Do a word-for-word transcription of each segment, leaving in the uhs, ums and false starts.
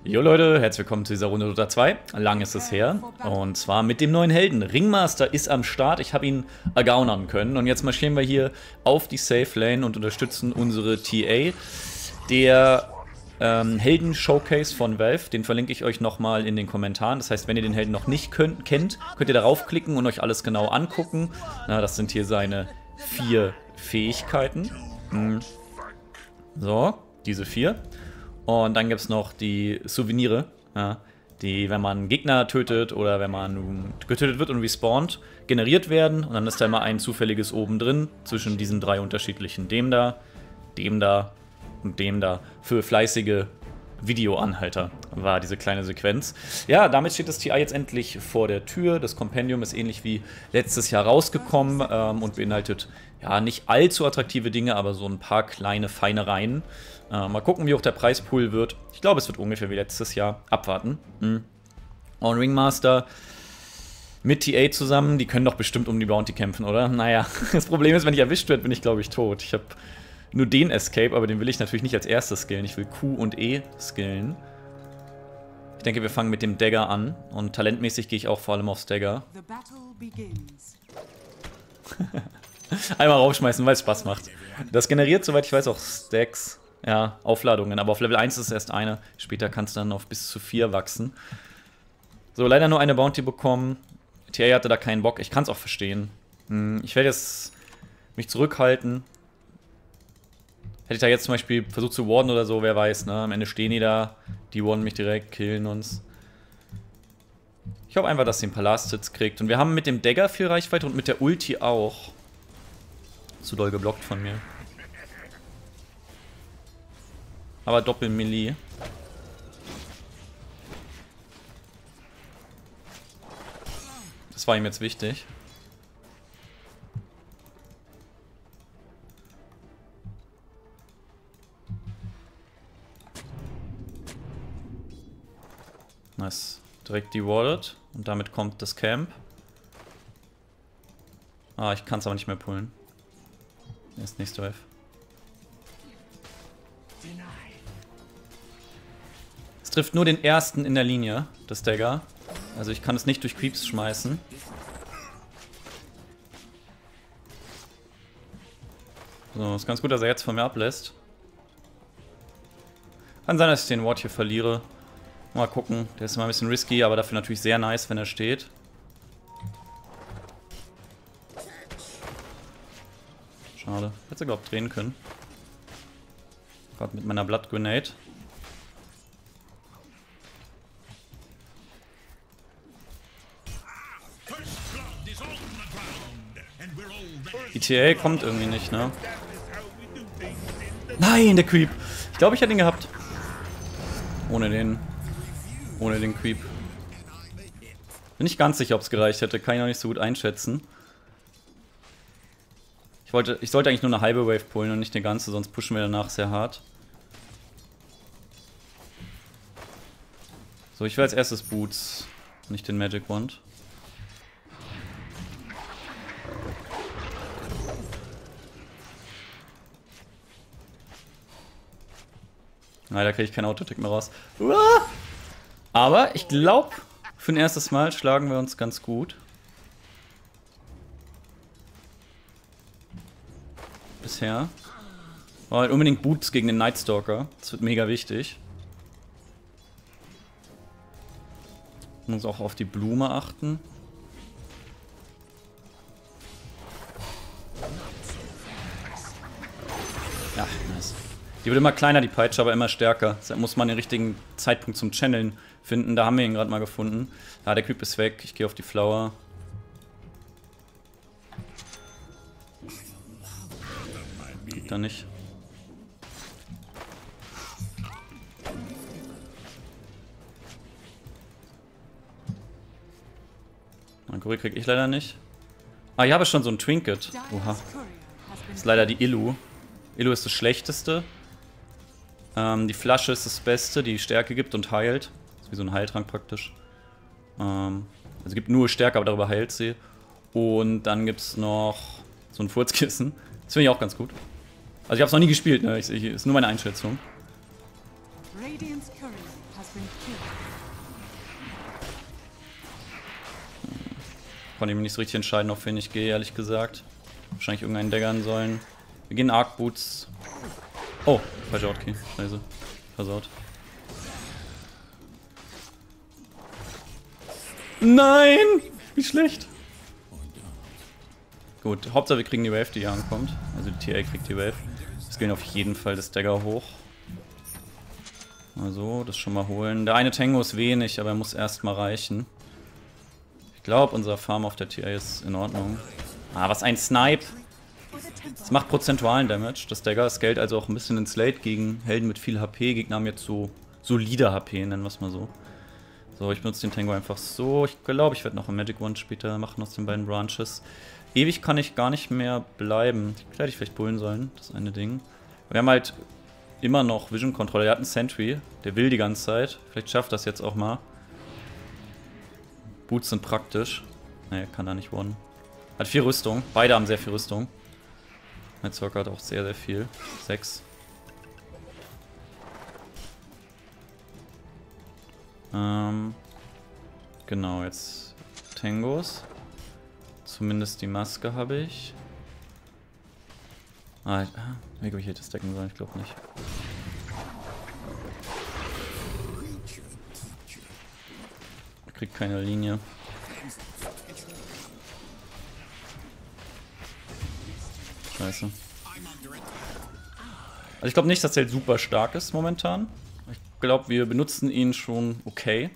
Jo Leute, herzlich willkommen zu dieser Runde Dota zwei. Lang ist es her. Und zwar mit dem neuen Helden. Ringmaster ist am Start. Ich habe ihn ergaunern können. Und jetzt marschieren wir hier auf die Safe Lane und unterstützen unsere T A. Der ähm, Helden-Showcase von Valve, den verlinke ich euch nochmal in den Kommentaren. Das heißt, wenn ihr den Helden noch nicht könnt, kennt, könnt ihr darauf klicken und euch alles genau angucken. Na, das sind hier seine vier Fähigkeiten. Hm. So, diese vier. Und dann gibt es noch die Souvenire, ja, die, wenn man Gegner tötet oder wenn man getötet wird und respawnt, generiert werden. Und dann ist da immer ein zufälliges oben drin zwischen diesen drei unterschiedlichen. Dem da, dem da und dem da. Für fleißige Videoanhalter war diese kleine Sequenz. Ja, damit steht das T I jetzt endlich vor der Tür. Das Kompendium ist ähnlich wie letztes Jahr rausgekommen ähm, und beinhaltet ja nicht allzu attraktive Dinge, aber so ein paar kleine Feinereien. Äh, mal gucken, wie hoch der Preispool wird. Ich glaube, es wird ungefähr wie letztes Jahr. Abwarten. Mhm. Und Ringmaster mit T A zusammen, die können doch bestimmt um die Bounty kämpfen, oder? Naja, das Problem ist, wenn ich erwischt werde, bin ich, glaube ich, tot. Ich habe nur den Escape, aber den will ich natürlich nicht als erstes skillen. Ich will Q und E skillen. Ich denke, wir fangen mit dem Dagger an. Und talentmäßig gehe ich auch vor allem aufs Dagger. Einmal raufschmeißen, weil es Spaß macht. Das generiert, soweit ich weiß, auch Stacks. Ja, Aufladungen. Aber auf Level eins ist es erst eine. Später kann es dann auf bis zu vier wachsen. So, leider nur eine Bounty bekommen. T A hatte da keinen Bock. Ich kann es auch verstehen. Ich werde jetzt mich zurückhalten. Hätte ich da jetzt zum Beispiel versucht zu warden oder so, wer weiß, ne? Am Ende stehen die da, die warden mich direkt, killen uns. Ich hoffe einfach, dass sie den Palast-Hits kriegt. Und wir haben mit dem Dagger viel Reichweite und mit der Ulti auch. Zu doll geblockt von mir. Aber Doppel-Melee. Das war ihm jetzt wichtig. Nice. Direkt dewardet. Und damit kommt das Camp. Ah, ich kann es aber nicht mehr pullen. Erst nächste Wave. Es trifft nur den ersten in der Linie, das Dagger. Also ich kann es nicht durch Creeps schmeißen. So, ist ganz gut, dass er jetzt von mir ablässt. Kann sein, dass ich den Ward hier verliere. Mal gucken, der ist immer ein bisschen risky, aber dafür natürlich sehr nice, wenn er steht. Schade. Hätte er, glaube ich, drehen können. Gerade mit meiner Blood Grenade. E T A kommt irgendwie nicht, ne? Nein, der Creep. Ich glaube, ich hätte ihn gehabt. Ohne den. Ohne den Creep. Bin nicht ganz sicher, ob es gereicht hätte. Kann ich noch nicht so gut einschätzen. Ich wollte, ich sollte eigentlich nur eine halbe Wave pullen und nicht eine ganze, sonst pushen wir danach sehr hart. So, ich will als erstes Boots, nicht den Magic Wand. Leider kriege ich kein Autotick mehr raus. Uah! Aber ich glaube, für ein erstes Mal schlagen wir uns ganz gut. Bisher. Aber halt unbedingt Boots gegen den Nightstalker. Das wird mega wichtig. Ich muss auch auf die Blume achten. Ja, nice. Die wird immer kleiner, die Peitsche, aber immer stärker. Deshalb muss man den richtigen Zeitpunkt zum Channeln finden. Da haben wir ihn gerade mal gefunden. Ja, der Creep ist weg. Ich gehe auf die Flower. Kriegt er nicht. Angori krieg ich leider nicht. Ah, ich habe schon so ein Trinket. Oha. Das ist leider die Illu. Illu ist das Schlechteste. Ähm, die Flasche ist das Beste, die Stärke gibt und heilt. Das ist wie so ein Heiltrank praktisch. Ähm, also gibt nur Stärke, aber darüber heilt sie. Und dann gibt es noch so ein Furzkissen. Das finde ich auch ganz gut. Also ich habe es noch nie gespielt, ne? Ich, ich, ist nur meine Einschätzung. Konnte ich mich nicht so richtig entscheiden, auf wen ich gehe, ehrlich gesagt. Wahrscheinlich irgendeinen daggern sollen. Wir gehen Arc Boots. Oh, falscher Hotkey. Scheiße. Versaut. Nein! Wie schlecht. Gut, Hauptsache wir kriegen die Wave, die hier ankommt. Also die T A kriegt die Wave. Es gehen auf jeden Fall das Dagger hoch. Also, das schon mal holen. Der eine Tango ist wenig, aber er muss erstmal reichen. Ich glaube, unser Farm auf der T A ist in Ordnung. Ah, was ein Snipe! Das macht prozentualen Damage. Das Dagger scaled also auch ein bisschen ins Late gegen Helden mit viel H P. Gegner haben jetzt so solide H P, nennen wir es mal so. So, ich benutze den Tango einfach so. Ich glaube, ich werde noch ein Magic Wand später machen aus den beiden Branches. Ewig kann ich gar nicht mehr bleiben. Ich hätte ich vielleicht bullen sollen, das eine Ding. Wir haben halt immer noch Vision Controller. Der hat einen Sentry, der will die ganze Zeit. Vielleicht schafft das jetzt auch mal. Boots sind praktisch. Ne, kann da nicht wonnen. Hat viel Rüstung. Beide haben sehr viel Rüstung. Nightstalker hat auch sehr, sehr viel. Sechs. Ähm, genau, jetzt Tangos. Zumindest die Maske habe ich. Ah, ich, ah, wie ich hätte stacken sollen, ich glaube nicht. Ich krieg keine Linie. Scheiße. Also ich glaube nicht, dass der super stark ist momentan. Ich glaube, wir benutzen ihn schon okay.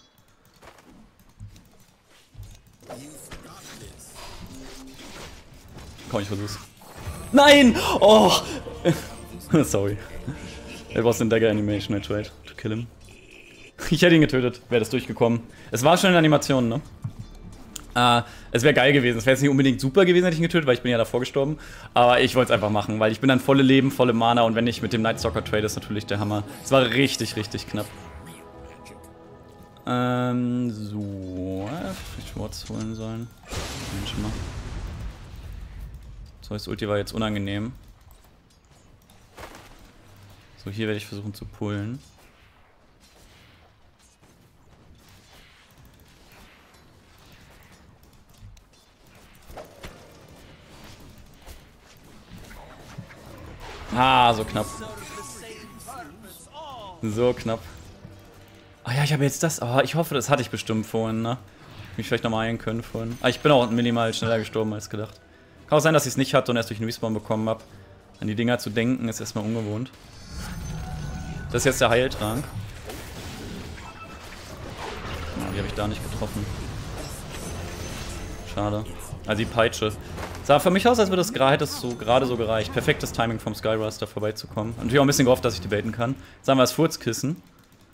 Komm, ich versuch's. Nein! Oh! Sorry. It was in Dagger Animation, I tried to kill him. Ich hätte ihn getötet, wäre das durchgekommen. Es war schon in Animation, ne? Äh, es wäre geil gewesen. Es wäre jetzt nicht unbedingt super gewesen, hätte ich ihn getötet, weil ich bin ja davor gestorben. Aber ich wollte es einfach machen, weil ich bin dann volle Leben, volle Mana und wenn ich mit dem Nightstalker trade, ist natürlich der Hammer. Es war richtig, richtig knapp. Ähm, so. Vielleicht Schwarz holen sollen. Mensch, mal. So, das Ulti war jetzt unangenehm. So, hier werde ich versuchen zu pullen. Ah, so knapp. So knapp. Ah ja, ich habe jetzt das. Oh, ich hoffe, das hatte ich bestimmt vorhin, ne? Mich vielleicht nochmal heilen können vorhin. Ah, ich bin auch minimal schneller gestorben als gedacht. Kann auch sein, dass ich es nicht hatte und erst durch den Respawn bekommen habe. An die Dinger zu denken, ist erstmal ungewohnt. Das ist jetzt der Heiltrank. Oh, die habe ich da nicht getroffen. Schade. Also die Peitsche. Sah für mich aus, als würde das gerade so, gerade so gereicht. Perfektes Timing vom Skyruster vorbeizukommen. Und natürlich auch ein bisschen gehofft, dass ich die baiten kann. Jetzt haben wir das Furzkissen.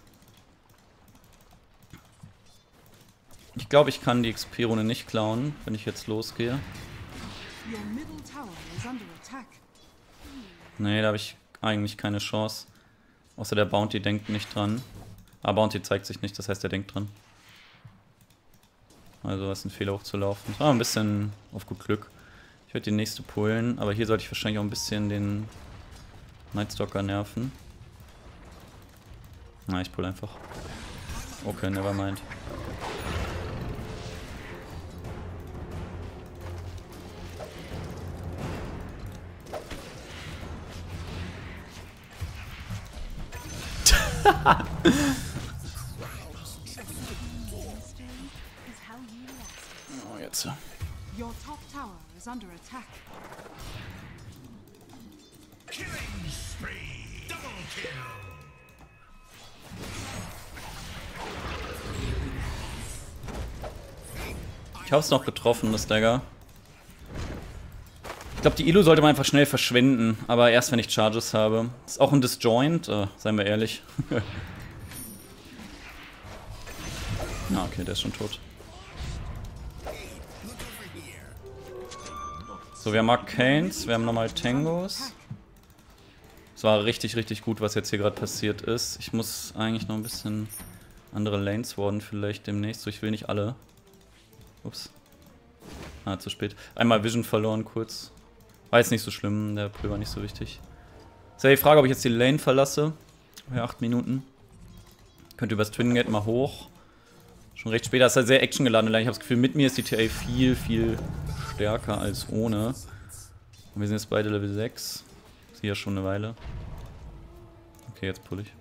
Ich glaube, ich kann die X P-Rune nicht klauen, wenn ich jetzt losgehe. Nee, da habe ich eigentlich keine Chance. Außer der Bounty denkt nicht dran. Aber Bounty zeigt sich nicht, das heißt, er denkt dran. Also, das ist ein Fehler hochzulaufen. Das war ein bisschen auf gut Glück. Ich werde die nächste pullen, aber hier sollte ich wahrscheinlich auch ein bisschen den Nightstalker nerven. Na, ich pull einfach. Okay, nevermind. Oh, jetzt. Your top tower is under attack. Killing spree. Double kill. Ich hab's noch getroffen, das Dagger. Ich glaube, die Elo sollte man einfach schnell verschwenden, aber erst wenn ich Charges habe. Ist auch ein Disjoint, äh, seien wir ehrlich. Na, okay, der ist schon tot. So, wir haben Arcanes, wir haben nochmal Tangos. Es war richtig, richtig gut, was jetzt hier gerade passiert ist. Ich muss eigentlich noch ein bisschen andere Lanes warden vielleicht demnächst. So, ich will nicht alle. Ups. Ah, zu spät. Einmal Vision verloren kurz. War jetzt nicht so schlimm, der Pull war nicht so wichtig. Ist ja die Frage, ob ich jetzt die Lane verlasse. Bei acht Minuten. Könnte übers Twin Gate mal hoch. Schon recht spät, da ist er sehr actiongeladen. Ich habe das Gefühl, mit mir ist die T A viel, viel stärker als ohne. Und wir sind jetzt beide Level sechs. Das ist ja schon eine Weile. Okay, jetzt pull ich.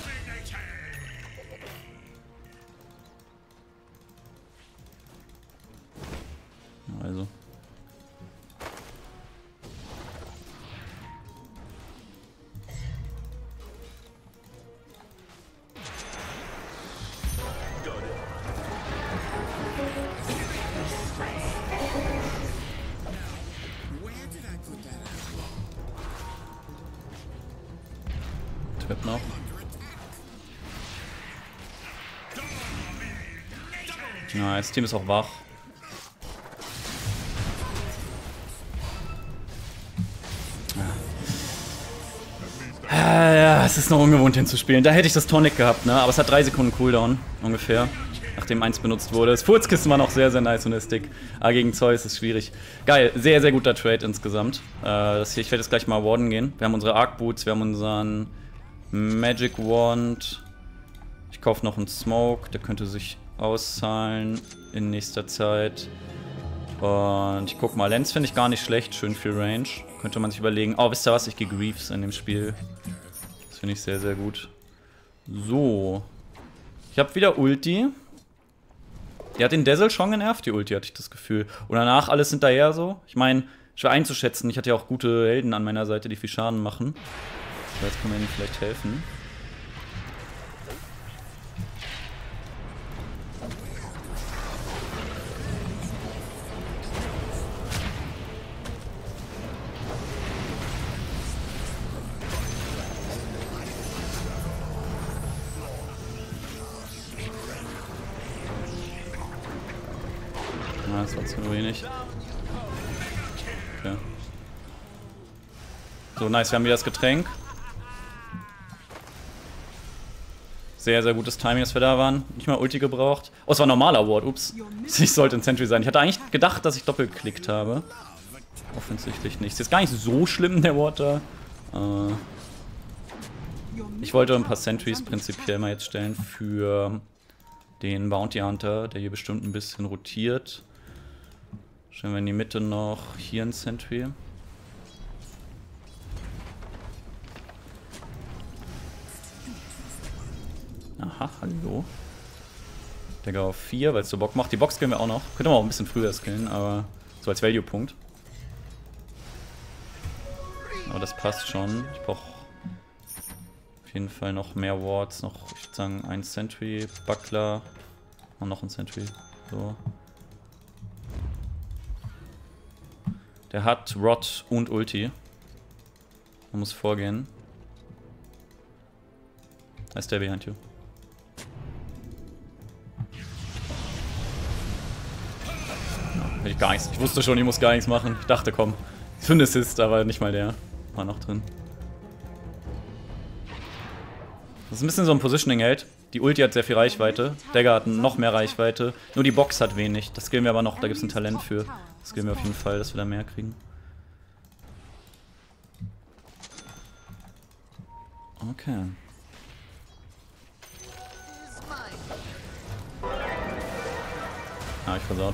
Also. Trip noch. Ja, das Team ist auch wach. Ja, es ist noch ungewohnt hinzuspielen. Da hätte ich das Tonic gehabt, ne? Aber es hat drei Sekunden Cooldown, ungefähr. Nachdem eins benutzt wurde. Das Furzkissen war noch sehr, sehr nice und der Stick. Aber gegen Zeus ist schwierig. Geil, sehr, sehr guter Trade insgesamt. Äh, das hier, ich werde jetzt gleich mal Warden gehen. Wir haben unsere Arc Boots, wir haben unseren Magic Wand. Ich kaufe noch einen Smoke, der könnte sich auszahlen in nächster Zeit. Und ich guck mal, Lens finde ich gar nicht schlecht, schön viel Range. Könnte man sich überlegen. Oh, wisst ihr was? Ich gehe Greaves in dem Spiel. Das finde ich sehr, sehr gut. So. Ich habe wieder Ulti. Die hat den Dazzle schon genervt, die Ulti, hatte ich das Gefühl. Und danach alles hinterher so. Ich meine, schwer einzuschätzen. Ich hatte ja auch gute Helden an meiner Seite, die viel Schaden machen. So, jetzt können wir ihnen vielleicht helfen. Das war zu wenig. Okay. So, nice, wir haben wieder das Getränk. Sehr, sehr gutes Timing, dass wir da waren. Nicht mal Ulti gebraucht. Oh, es war ein normaler Ward, ups. Ich sollte ein Sentry sein. Ich hatte eigentlich gedacht, dass ich doppelt geklickt habe. Offensichtlich nicht. Ist jetzt gar nicht so schlimm, der Ward da. Äh ich wollte ein paar Sentries prinzipiell mal jetzt stellen für den Bounty Hunter, der hier bestimmt ein bisschen rotiert. Stellen wir in die Mitte noch hier ein Sentry. Aha, hallo. Digga auf vier, weil es so Bock macht. Die Box skillen wir auch noch. Könnte man auch ein bisschen früher skillen, aber so als Value-Punkt. Aber das passt schon. Ich brauche auf jeden Fall noch mehr Wards. Noch, ich würde sagen, ein Sentry, Buckler und noch ein Sentry. So. Der hat Rod und Ulti. Man muss vorgehen. Da ist der behind you. Ja, ich gar nichts. Ich wusste schon, ich muss gar nichts machen. Ich dachte, komm. Für einen Assist, aber nicht mal der. War noch drin. Das ist ein bisschen so ein Positioning-Held. Die Ulti hat sehr viel Reichweite. Dagger hat noch mehr Reichweite. Nur die Box hat wenig. Das skillen wir aber noch. Da gibt es ein Talent für. Das skillen wir auf jeden Fall, dass wir da mehr kriegen. Okay. Ah, ich versaut.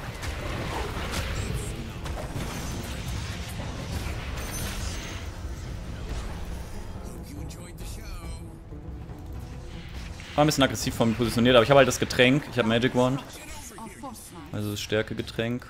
War ein bisschen aggressiv von mir positioniert, aber ich habe halt das Getränk. Ich habe Magic Wand. Also das Stärke-Getränk.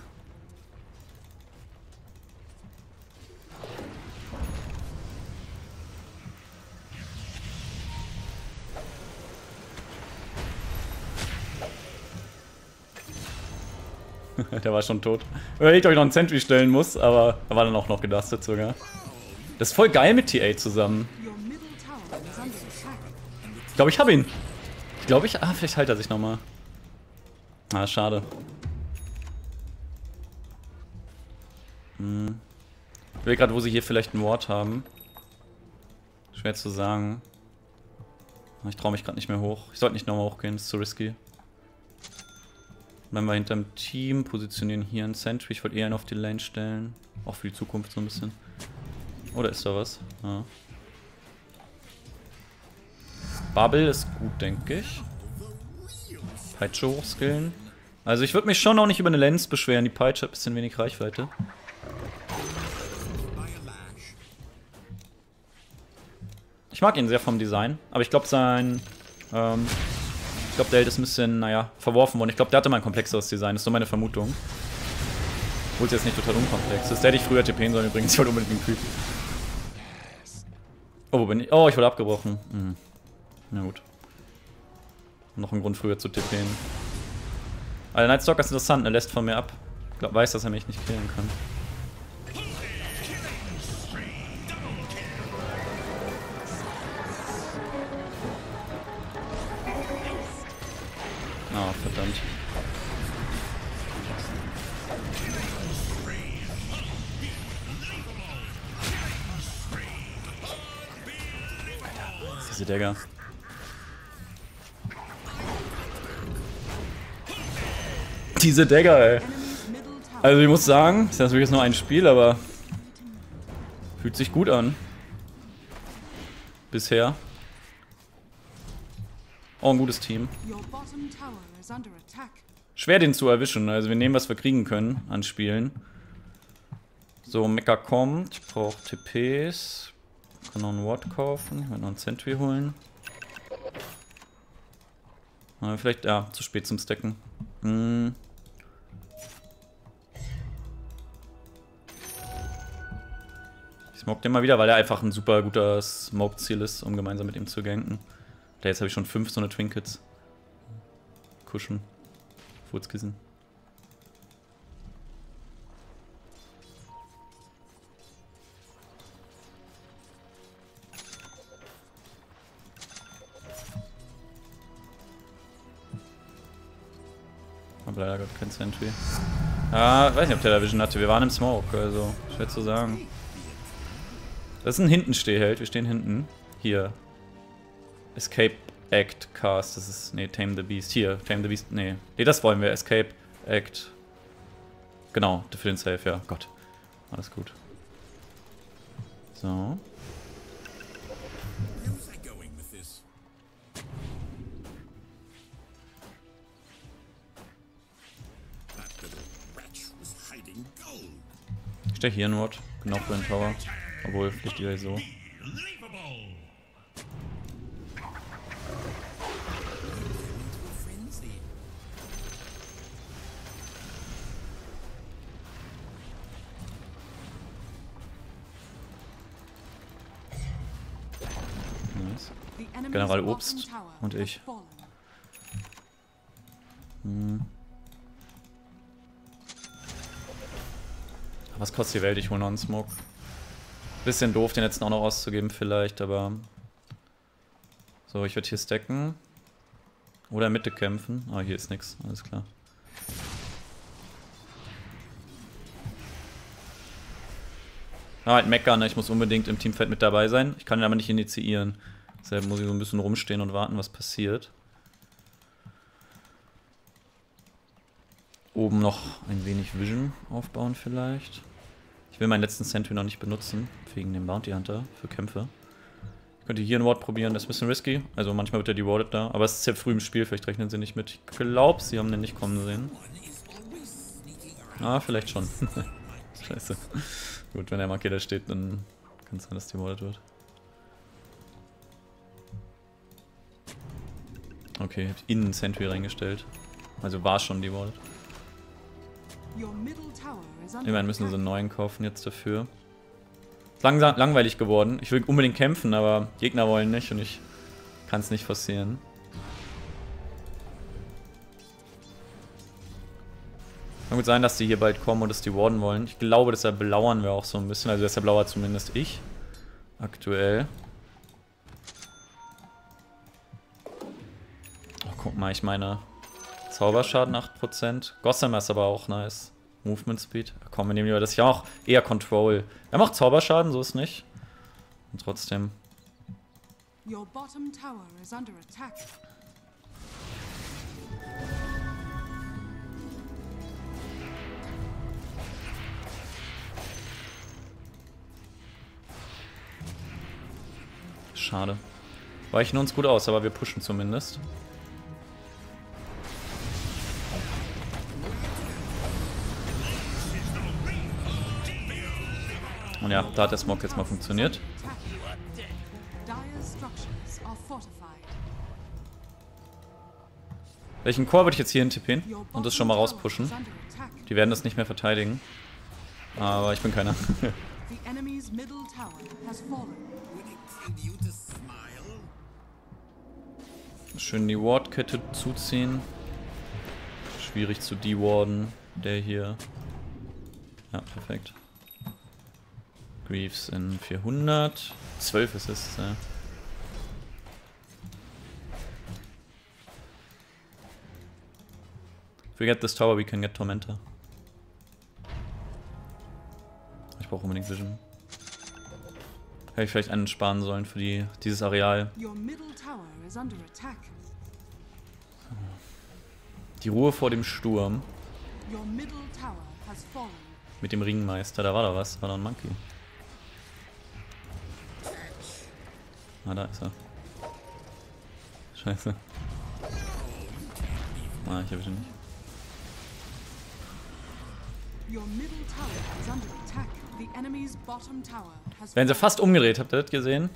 Der war schon tot. Überlegt, ob ich noch einen Sentry stellen muss, aber er war dann auch noch gedustet sogar. Das ist voll geil mit T A zusammen. Ich glaube, ich habe ihn. Ich glaube, ich... Ah, vielleicht heilt er sich nochmal. Ah, schade. Hm. Ich will gerade, wo sie hier vielleicht einen Ward haben. Schwer zu sagen. Ich traue mich gerade nicht mehr hoch. Ich sollte nicht nochmal hochgehen, das ist zu risky. Bleiben wir hinterm Team, positionieren hier einen Sentry. Ich wollte eher einen auf die Lane stellen. Auch für die Zukunft so ein bisschen. Oder ist da was? Ja. Bubble ist gut, denke ich. Peitsche hochskillen. Also ich würde mich schon auch nicht über eine Lens beschweren. Die Peitsche hat ein bisschen wenig Reichweite. Ich mag ihn sehr vom Design. Aber ich glaube sein... Ähm, ich glaube der Held ist ein bisschen, naja, verworfen worden. Ich glaube der hatte mal ein komplexeres Design. Das ist so meine Vermutung. Obwohl es jetzt nicht total unkomplex ist. Der hätte ich früher TPen sollen übrigens. Ich wollte unbedingt den Creep. Oh, wo bin ich? Oh, ich wurde abgebrochen. Hm. Na gut. Noch ein Grund früher zu TPen. Aber der Nightstalker ist interessant, er lässt von mir ab. Ich glaub, weiß, dass er mich nicht killen kann. Oh, verdammt. Alter, diese Dagger. Diese Dagger, ey. Also ich muss sagen, das ist natürlich jetzt nur ein Spiel, aber fühlt sich gut an. Bisher. Auch ein gutes Team. Schwer den zu erwischen, also wir nehmen, was wir kriegen können an Spielen. So, Mecha kommt, ich brauche T Ps. Ich kann noch einen Ward kaufen, ich werde noch einen Sentry holen. Aber vielleicht, ja, zu spät zum Stacken. Hm. Ich smoke den mal wieder, weil er einfach ein super guter Smoke-Ziel ist, um gemeinsam mit ihm zu ganken. Da jetzt habe ich schon fünf so eine Trinkets. Kuschen. Furzkissen. Aber leider Gott kein Sentry. Ah, weiß nicht, ob der da Vision hatte. Wir waren im Smoke, also schwer zu sagen. Das ist ein Hintenstehheld, wir stehen hinten. Hier. Escape Act Cast, das ist, nee, Tame the Beast. Hier, Tame the Beast, nee. Nee, das wollen wir, Escape Act. Genau, für den Safe, ja, Gott. Alles gut. So. Ich stehe hier nur, genau für den Tower. Obwohl, vielleicht die so. Nice. General Obst und ich. Hm. Was kostet die Welt? Ich hole noch einen Smoke. Bisschen doof, den letzten auch noch auszugeben vielleicht, aber... So, ich werde hier stacken. Oder Mitte kämpfen. Ah, hier ist nix, alles klar. Ah, halt Mecker, ne? Ich muss unbedingt im Teamfight mit dabei sein. Ich kann ihn aber nicht initiieren. Deshalb muss ich so ein bisschen rumstehen und warten, was passiert. Oben noch ein wenig Vision aufbauen vielleicht. Ich will meinen letzten Sentry noch nicht benutzen, wegen dem Bounty Hunter für Kämpfe. Ich könnte hier ein Ward probieren, das ist ein bisschen risky. Also manchmal wird er dewardet da, aber es ist sehr früh im Spiel, vielleicht rechnen sie nicht mit. Ich glaube, sie haben den nicht kommen sehen. Ah, vielleicht schon. Scheiße. Gut, wenn der Marke da steht, dann kann es sein, dass dewardet wird. Okay, ich habe innen einen Sentry reingestellt. Also war schon dewardet. Immerhin müssen sie einen neuen kaufen jetzt dafür. Ist langsam langweilig geworden. Ich will unbedingt kämpfen, aber Gegner wollen nicht und ich kann es nicht forcieren. Kann gut sein, dass die hier bald kommen und dass die warden wollen. Ich glaube, deshalb belauern wir auch so ein bisschen. Also deshalb lauert zumindest ich. Aktuell. Oh, guck mal, ich meine... Zauberschaden acht Prozent. Gossamer ist aber auch nice. Movement Speed. Komm, wir nehmen lieber das hier auch. Eher Control. Er macht Zauberschaden, so ist nicht. Und trotzdem. Your bottom tower is under attack. Schade. Weichen uns gut aus, aber wir pushen zumindest. Und ja, da hat der Smog jetzt mal funktioniert. Welchen Core würde ich jetzt hier hin tippen und das schon mal rauspushen? Die werden das nicht mehr verteidigen. Aber ich bin keiner. Schön die Wardkette zuziehen. Schwierig zu dewarden. Der hier. Ja, perfekt. Greaves in vierhundert. zwölf ist es, ja. If we get this tower, we can get Tormentor. Ich brauche unbedingt Vision. Hätte ich vielleicht einen sparen sollen für die, dieses Areal. Die Ruhe vor dem Sturm. Mit dem Ringmeister, da war doch was, war doch ein Monkey. Ah, da ist er. Scheiße. Ah, ich hab ihn nicht. Werden sie fast umgedreht, habt ihr das gesehen?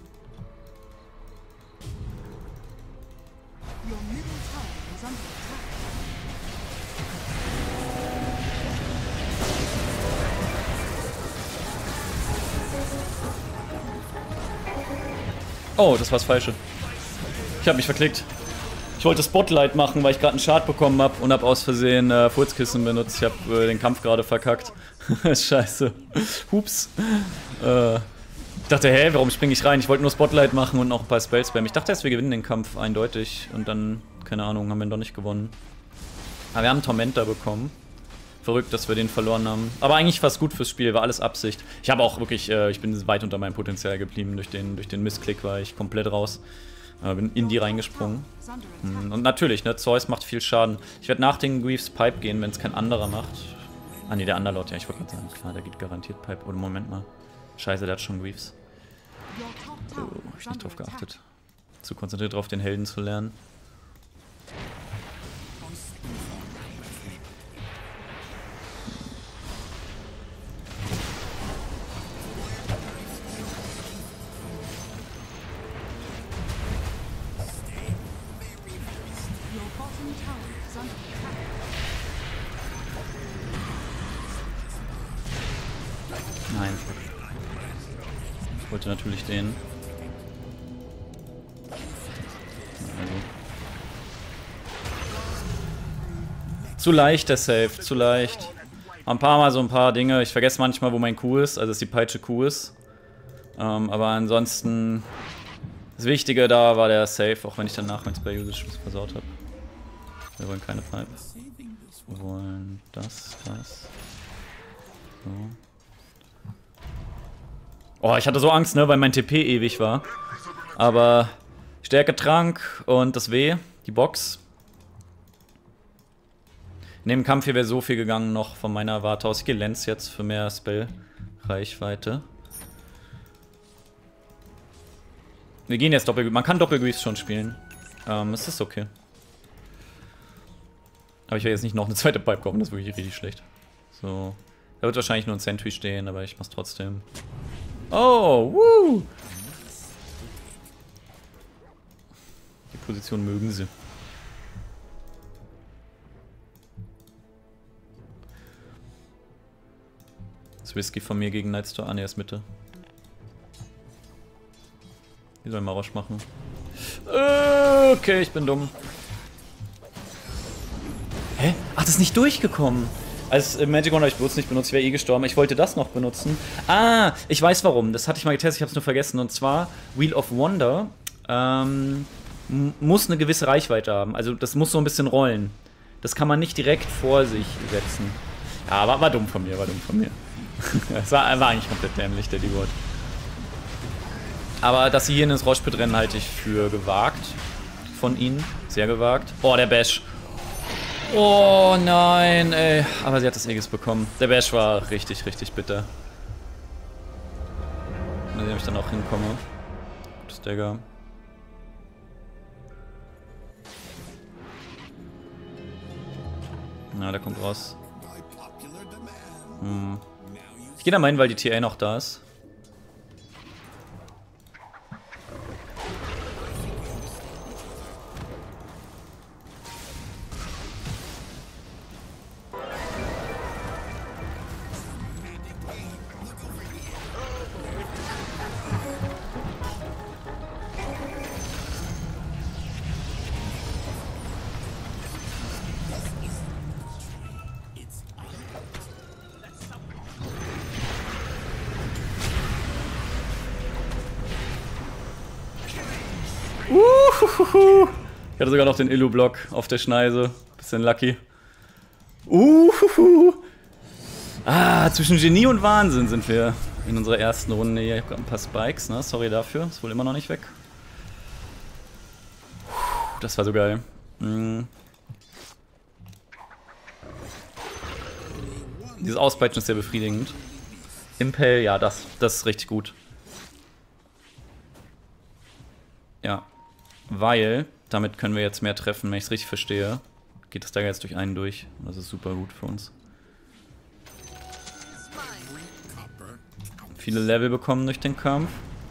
Oh, das war das Falsche. Ich habe mich verklickt. Ich wollte Spotlight machen, weil ich gerade einen Shard bekommen habe und habe aus Versehen äh, Furzkissen benutzt. Ich habe äh, den Kampf gerade verkackt. Scheiße. Hups. Äh, ich dachte, hä, warum springe ich rein? Ich wollte nur Spotlight machen und noch ein paar Spells spammen. Ich dachte erst, wir gewinnen den Kampf eindeutig. Und dann, keine Ahnung, haben wir ihn doch nicht gewonnen. Aber wir haben einen Tormentor bekommen. Verrückt, dass wir den verloren haben. Aber eigentlich fast gut fürs Spiel, war alles Absicht. Ich habe auch wirklich, äh, ich bin weit unter meinem Potenzial geblieben. Durch den, durch den Missklick war ich komplett raus. Äh, bin in die reingesprungen. Und natürlich, ne, Zeus macht viel Schaden. Ich werde nach den Greaves Pipe gehen, wenn es kein anderer macht. Ah ne, der Underlord, ja, ich wollte gerade sagen, klar, der geht garantiert Pipe. Oder Moment mal. Scheiße, der hat schon Greaves. Oh, hab ich nicht drauf geachtet. Zu konzentriert drauf, den Helden zu lernen. Nein. Ich wollte natürlich den. Also. Zu leicht der Save, zu leicht. Ein paar Mal so ein paar Dinge. Ich vergesse manchmal, wo mein Q ist, also dass die Peitsche Q ist. Ähm, aber ansonsten. Das Wichtige da war der Save, auch wenn ich danach mein Spell-Usage versaut habe. Wir wollen keine Pipe. Wir wollen das, das. So. Oh, ich hatte so Angst, ne, weil mein T P ewig war. Aber Stärke, Trank und das W, die Box. In dem Kampf hier wäre so viel gegangen noch von meiner Warte aus. Ich gehe Lens jetzt für mehr Spell-Reichweite. Wir gehen jetzt Doppel... Man kann Doppelgreaves schon spielen. Ähm, es ist okay. Aber ich will jetzt nicht noch eine zweite Pipe kaufen, das ist wirklich richtig schlecht. So. Da wird wahrscheinlich nur ein Sentry stehen, aber ich mach's trotzdem. Oh, woo! Die Position mögen sie. Das ist Whisky von mir gegen Nightstar. Ah, ne, er ist Mitte. Wie soll Marosch machen? Äh, okay, ich bin dumm. Hä? Ach, das ist nicht durchgekommen. Als äh, Magic Wand habe ich bewusst nicht benutzt, ich wäre eh gestorben. Ich wollte das noch benutzen. Ah, ich weiß warum. Das hatte ich mal getestet, ich habe es nur vergessen. Und zwar, Wheel of Wonder ähm, muss eine gewisse Reichweite haben. Also das muss so ein bisschen rollen. Das kann man nicht direkt vor sich setzen. Ja, war, war dumm von mir, war dumm von mir. Das war, war eigentlich komplett dämlich, der Deward. Aber dass sie hier in das Roche-Pit rennen, halte ich für gewagt von ihnen. Sehr gewagt. Oh, der Bash. Oh nein, ey. Aber sie hat das Aegis bekommen. Der Bash war richtig, richtig bitter. Wenn ich dann auch hinkomme. Gutes Dagger. Ja, der kommt raus. Hm. Ich gehe da mal hin, weil die T A noch da ist. Uhuhu. Ich hatte sogar noch den Illu-Block auf der Schneise. Bisschen lucky. Uhuhu. Ah, zwischen Genie und Wahnsinn sind wir in unserer ersten Runde. Hier, ich hab grad ein paar Spikes, ne? Sorry dafür. Ist wohl immer noch nicht weg. Das war so geil. Mhm. Dieses Auspeitschen ist sehr befriedigend. Impel, ja, das, das ist richtig gut. Ja. Weil, damit können wir jetzt mehr treffen, wenn ich es richtig verstehe. Geht das da jetzt durch einen durch. Das ist super gut für uns. Viele Level bekommen durch den Kampf.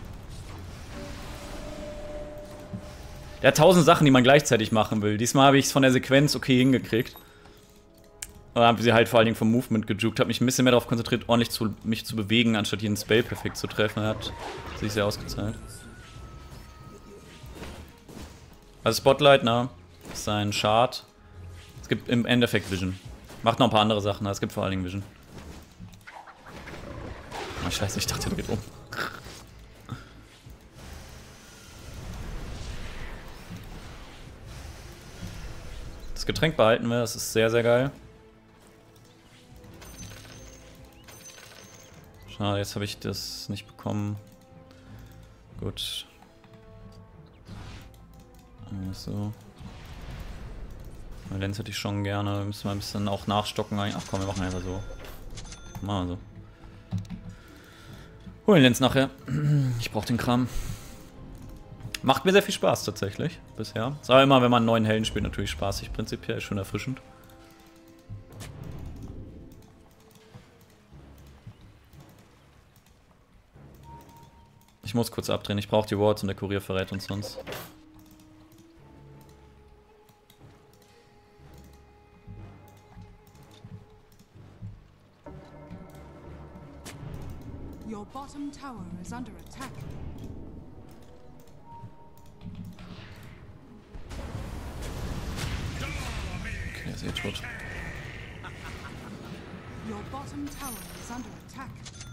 Der hat tausend Sachen, die man gleichzeitig machen will. Diesmal habe ich es von der Sequenz okay hingekriegt. Oder habe sie halt vor allen Dingen vom Movement gejuckt. Habe mich ein bisschen mehr darauf konzentriert, ordentlich zu, mich zu bewegen, anstatt jeden Spell perfekt zu treffen. Er hat sich sehr ausgezahlt. Also Spotlight, ne? Ist sein Shard. Es gibt im Endeffekt Vision. Macht noch ein paar andere Sachen, aber es gibt vor allen Dingen Vision. Oh, scheiße, ich dachte, der geht um. Das Getränk behalten wir, das ist sehr, sehr geil. Schade, jetzt habe ich das nicht bekommen. Gut. So. Lenz hätte ich schon gerne. Müssen wir ein bisschen auch nachstocken. Ach komm, wir machen einfach so. Machen wir so. Holen Lenz nachher. Ich brauche den Kram. Macht mir sehr viel Spaß tatsächlich. Bisher. Ist aber immer, wenn man einen neuen Helden spielt, natürlich spaßig. Prinzipiell ist schon erfrischend. Ich muss kurz abdrehen. Ich brauche die Wards und der Kurier verrät uns sonst. Your bottom tower is under attack. Okay, ist eh tot. Your bottom tower is under attack.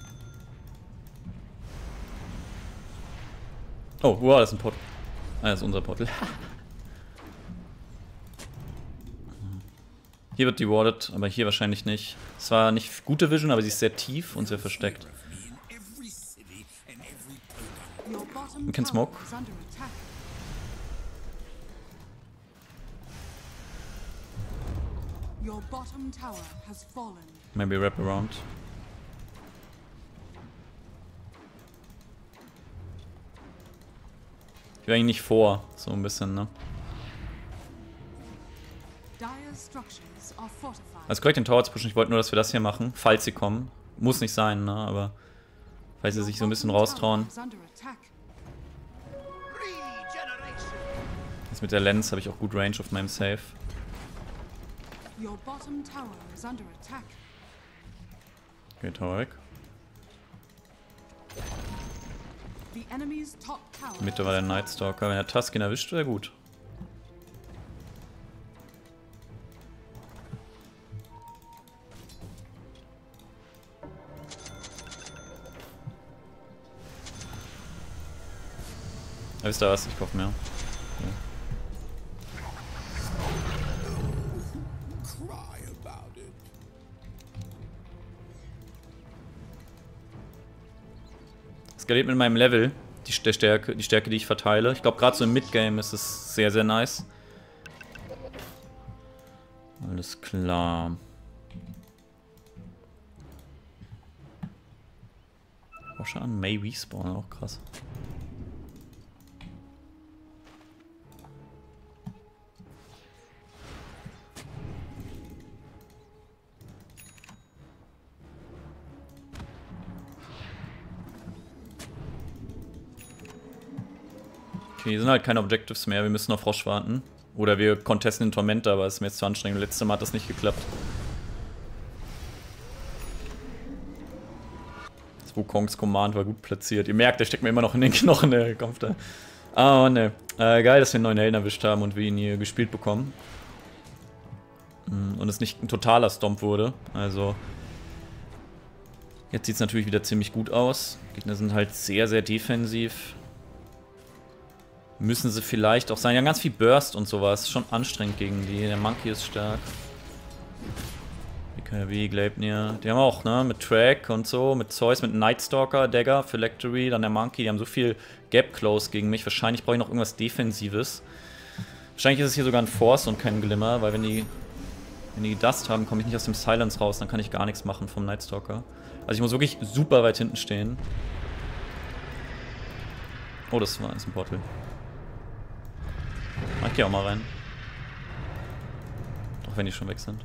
Oh, wow, das ist ein Portal. Ah, das ist unser Portal. Hier wird dewardet, aber hier wahrscheinlich nicht. Es war nicht gute Vision, aber sie ist sehr tief und sehr versteckt. We can smoke. Your bottom tower has fallen. Maybe wrap around. Ich will eigentlich nicht vor, so ein bisschen, ne? Also korrekt, den Tower zu pushen. Ich wollte nur, dass wir das hier machen, falls sie kommen. Muss nicht sein, ne? Aber falls sie sich so ein bisschen raustrauen. Jetzt mit der Lens habe ich auch gut Range auf meinem Save. Okay, Tower weg. Mitte war der Nightstalker. Wenn der Tusken erwischt, wäre gut. Ja, wisst ihr was? Ich kaufe mehr. Ja. Skaliert mit meinem Level, die, der Stärke, die Stärke, die ich verteile. Ich glaube, gerade so im Midgame ist es sehr, sehr nice. Alles klar. Oh, schon an May Respawn, auch krass. Okay, hier sind halt keine Objectives mehr, wir müssen auf Frosch warten. Oder wir contesten den Tormentor, aber es ist mir jetzt zu anstrengend. Letztes Mal hat das nicht geklappt. Das Wukongs Command war gut platziert. Ihr merkt, der steckt mir immer noch in den Knochen, der Kampf da. Ah, ne. Äh, geil, dass wir einen neuen Helden erwischt haben und wir ihn hier gespielt bekommen. Und es nicht ein totaler Stomp wurde. Also. Jetzt sieht es natürlich wieder ziemlich gut aus. Gegner sind halt sehr, sehr defensiv. Müssen sie vielleicht auch sein. Ja, ganz viel Burst und sowas. Schon anstrengend gegen die. Der Monkey ist stark. B K W, Gleipnir. Die haben auch, ne? Mit Track und so. Mit Zeus, mit Nightstalker, Dagger, Phylactery, dann der Monkey. Die haben so viel Gap Close gegen mich. Wahrscheinlich brauche ich noch irgendwas Defensives. Wahrscheinlich ist es hier sogar ein Force und kein Glimmer, weil wenn die, wenn die Dust haben, komme ich nicht aus dem Silence raus. Dann kann ich gar nichts machen vom Nightstalker. Also ich muss wirklich super weit hinten stehen. Oh, das war jetzt ein Portal. Ich geh auch mal rein. Auch wenn die schon weg sind.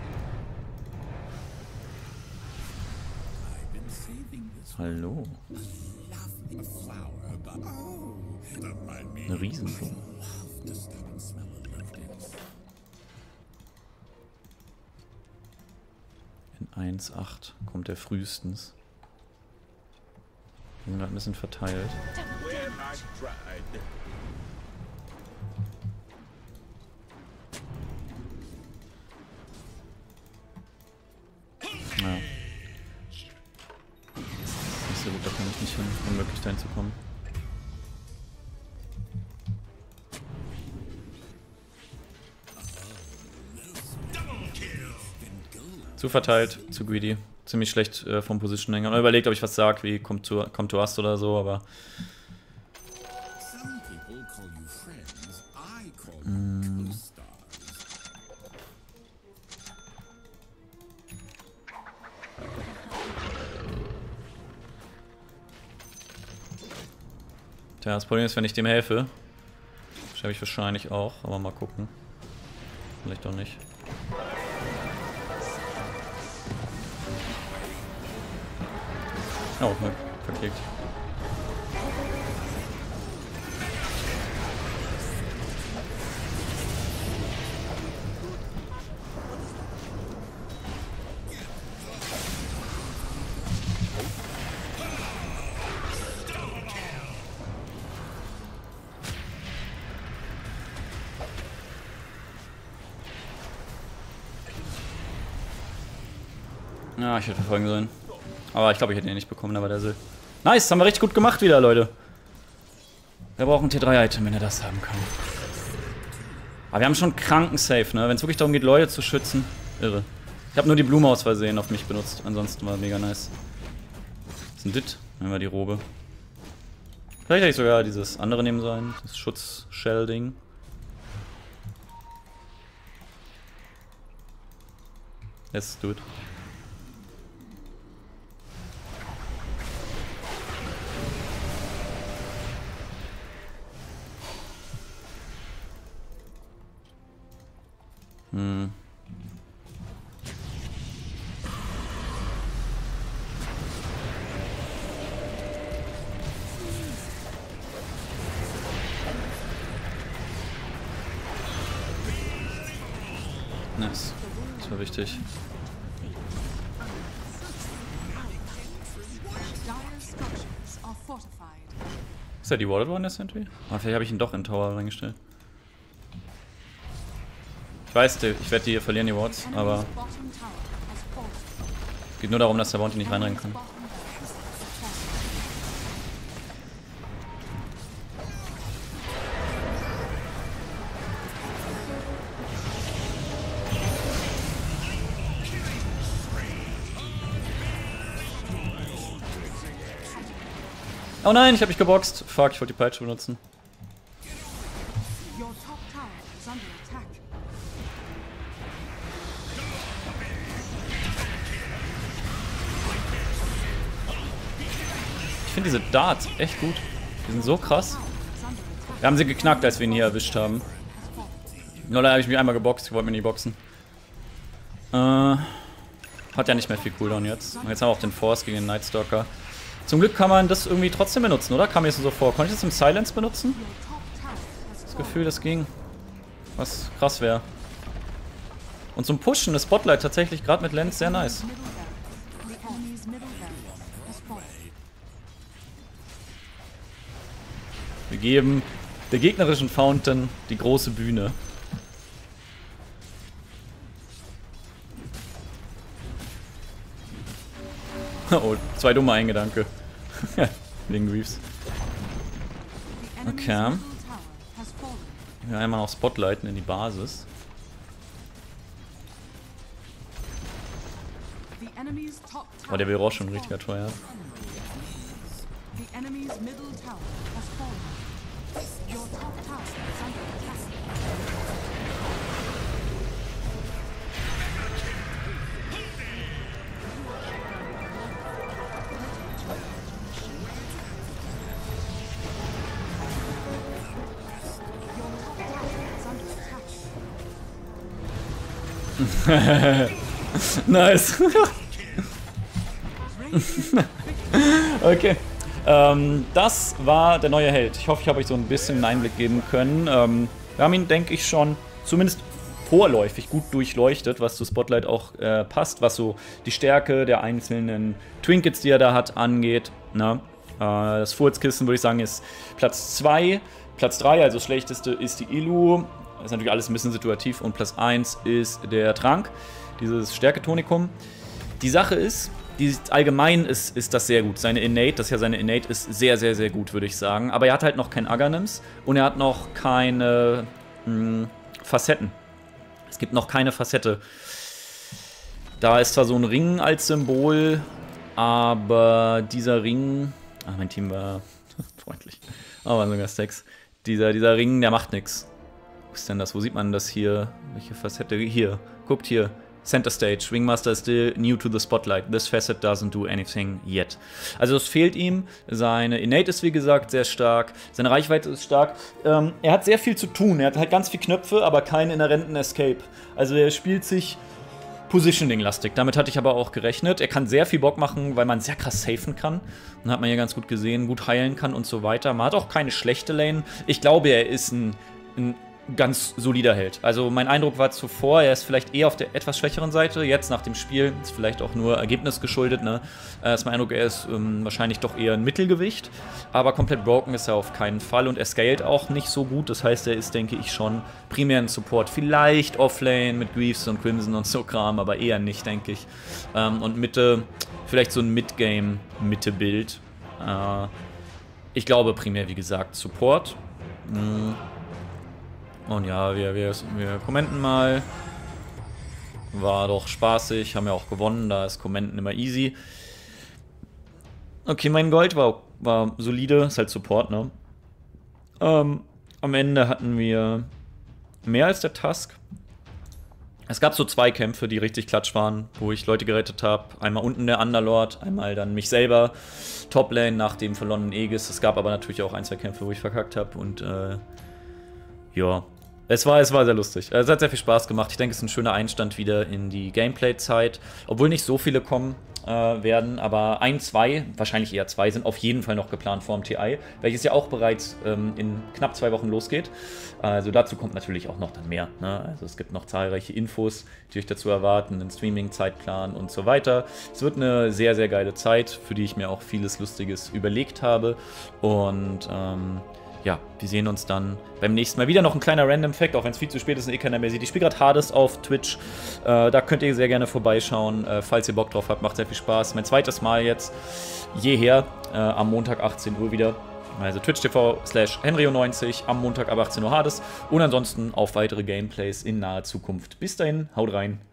Hallo. Eine Riesenblume. In eins Komma acht kommt er frühestens. Wir sind gerade ein bisschen verteilt. Ja. Nicht so gut, da kann ich nicht hin. Unmöglich dahin zu kommen. Zu verteilt, zu greedy. Ziemlich schlecht äh, vom Positioning. Und überlegt, ob ich was sag, wie kommt to, kommt to us oder so, aber. Mm. Tja, das Problem ist, wenn ich dem helfe, schaffe ich wahrscheinlich auch, aber mal gucken. Vielleicht auch nicht. Oh, ne, verklickt. Ja, ich hätte verfolgen sollen. Aber ich glaube, ich hätte ihn nicht bekommen, aber der Sil. Nice, haben wir richtig gut gemacht wieder, Leute. Wir brauchen ein T drei Item, wenn er das haben kann. Aber wir haben schon kranken Safe, ne? Wenn es wirklich darum geht, Leute zu schützen. Irre. Ich habe nur die Blume aus Versehen auf mich benutzt. Ansonsten war mega nice. Was ist ein Dit? Nehmen wir die Robe. Vielleicht hätte ich sogar dieses andere nehmen sollen. Das Schutz-Shell-Ding. Let's do it. Hm. Nice. Das war wichtig. Ist er die-warded worden, der Sentry? Ah, vielleicht habe ich ihn doch in Tower reingestellt. Ich weiß, ich werde die hier verlieren, die Wards, aber geht nur darum, dass der Bounty nicht reinrennen kann. Oh nein, ich habe mich geboxt. Fuck, ich wollte die Peitsche benutzen. Ich finde diese Darts echt gut. Die sind so krass. Wir haben sie geknackt, als wir ihn hier erwischt haben. Nur da habe ich mich einmal geboxt. Ich wollte mich nicht boxen. Äh, hat ja nicht mehr viel Cooldown jetzt. Und jetzt haben wir auch den Force gegen den Nightstalker. Zum Glück kann man das irgendwie trotzdem benutzen, oder? Kam mir so vor. Konnte ich das im Silence benutzen? Das Gefühl, das ging. Was krass wäre. Und zum Pushen ist Spotlight tatsächlich gerade mit Lens sehr nice. Wir geben der gegnerischen Fountain die große Bühne. Oh, zwei dumme Eingedanke. Wegen Greaves. Okay. Wir einmal auf Spotlighten in die Basis. Oh, der wäre auch schon ein richtiger Teuer. Nice. Okay. Ähm, das war der neue Held. Ich hoffe, ich habe euch so ein bisschen einen Einblick geben können. Ähm, wir haben ihn, denke ich, schon zumindest vorläufig gut durchleuchtet, was zu Spotlight auch äh, passt, was so die Stärke der einzelnen Trinkets, die er da hat, angeht. Ne? Äh, das Furzkissen, würde ich sagen, ist Platz zwei. Platz drei, also das schlechteste, ist die Illu. Das ist natürlich alles ein bisschen situativ. Und Platz eins ist der Trank, dieses Stärketonikum. Die Sache ist, die, allgemein ist, ist das sehr gut. Seine Innate, das ist ja seine Innate, ist sehr, sehr, sehr gut, würde ich sagen. Aber er hat halt noch kein Aghanims und er hat noch keine mh, Facetten. Es gibt noch keine Facette. Da ist zwar so ein Ring als Symbol, aber dieser Ring... Ach, mein Team war freundlich. Aber sogar Stacks. Dieser, dieser Ring, der macht nichts. Wo ist denn das? Wo sieht man das hier? Welche Facette? Hier. Guckt hier. Center Stage. Ringmaster is still new to the spotlight. This facet doesn't do anything yet. Also es fehlt ihm. Seine Innate ist wie gesagt sehr stark. Seine Reichweite ist stark. Ähm, er hat sehr viel zu tun. Er hat halt ganz viele Knöpfe, aber keinen inhärenten Escape. Also er spielt sich Positioning-lastig. Damit hatte ich aber auch gerechnet. Er kann sehr viel Bock machen, weil man sehr krass safen kann. Dann hat man hier ganz gut gesehen, gut heilen kann und so weiter. Man hat auch keine schlechte Lane. Ich glaube, er ist ein, ein ganz solider Held. Also mein Eindruck war zuvor, er ist vielleicht eher auf der etwas schwächeren Seite. Jetzt nach dem Spiel ist vielleicht auch nur Ergebnis geschuldet. Ne? Äh, ist mein Eindruck, er ist ähm, wahrscheinlich doch eher ein Mittelgewicht. Aber komplett broken ist er auf keinen Fall. Und er scaled auch nicht so gut. Das heißt, er ist, denke ich, schon primär ein Support. Vielleicht Offlane mit Greaves und Crimson und so Kram, aber eher nicht, denke ich. Ähm, und Mitte, vielleicht so ein Midgame-Mitte-Bild. Äh, ich glaube primär, wie gesagt, Support. Mhm. Und ja, wir, wir, wir kommenten mal. War doch spaßig, haben ja auch gewonnen, da ist Kommenten immer easy. Okay, mein Gold war, war solide, ist halt Support, ne? Ähm, am Ende hatten wir mehr als der Tusk. Es gab so zwei Kämpfe, die richtig klatsch waren, wo ich Leute gerettet habe. Einmal unten der Underlord, einmal dann mich selber. Toplane nach dem verlorenen Aegis. Es gab aber natürlich auch ein, zwei Kämpfe, wo ich verkackt habe und äh, ja, es war, es war sehr lustig. Es hat sehr viel Spaß gemacht. Ich denke, es ist ein schöner Einstand wieder in die Gameplay-Zeit. Obwohl nicht so viele kommen äh, werden, aber ein, zwei, wahrscheinlich eher zwei, sind auf jeden Fall noch geplant vor dem T I, welches ja auch bereits ähm, in knapp zwei Wochen losgeht. Also dazu kommt natürlich auch noch dann mehr. Ne? Also es gibt noch zahlreiche Infos, die euch dazu erwarten, einen Streaming-Zeitplan und so weiter. Es wird eine sehr, sehr geile Zeit, für die ich mir auch vieles Lustiges überlegt habe. Und ähm, ja, wir sehen uns dann beim nächsten Mal wieder. Noch ein kleiner Random-Fact, auch wenn es viel zu spät ist und eh keiner mehr sieht. Ich spiele gerade Hades auf Twitch. Äh, da könnt ihr sehr gerne vorbeischauen, äh, falls ihr Bock drauf habt. Macht sehr viel Spaß. Mein zweites Mal jetzt jeher, äh, am Montag achtzehn Uhr wieder. Also twitch punkt tv slash henrio neunzig, am Montag ab achtzehn Uhr Hades. Und ansonsten auf weitere Gameplays in naher Zukunft. Bis dahin, haut rein.